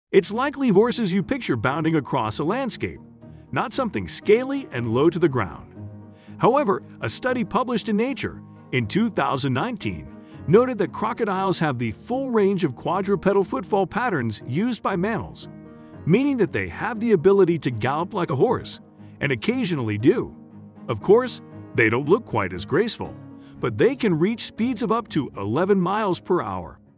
It's likely horses you picture bounding across a landscape, not something scaly and low to the ground. However, a study published in Nature in 2019 noted that crocodiles have the full range of quadrupedal footfall patterns used by mammals, meaning that they have the ability to gallop like a horse, and occasionally do. Of course, they don't look quite as graceful, but they can reach speeds of up to 11 miles per hour.